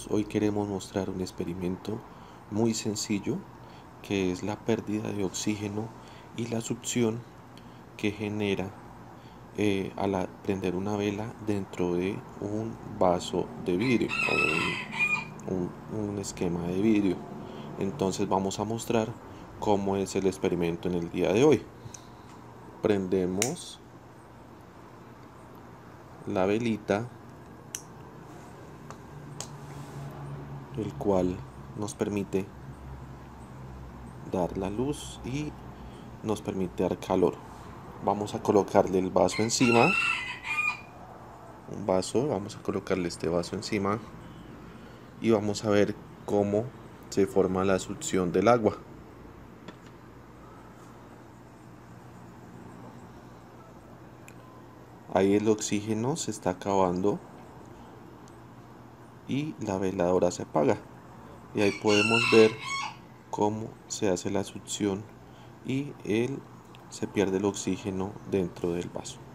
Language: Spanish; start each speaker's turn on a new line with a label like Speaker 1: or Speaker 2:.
Speaker 1: Hoy queremos mostrar un experimento muy sencillo que es la pérdida de oxígeno y la succión que genera al prender una vela dentro de un vaso de vidrio o un esquema de vidrio. Entonces vamos a mostrar cómo es el experimento en el día de hoy. Prendemos la velita, el cual nos permite dar la luz y nos permite dar calor. Vamos a colocarle el vaso encima, vamos a colocarle este vaso encima y vamos a ver cómo se forma la succión del agua. Ahí el oxígeno se está acabando y la veladora se apaga, y ahí podemos ver cómo se hace la succión y se pierde el oxígeno dentro del vaso.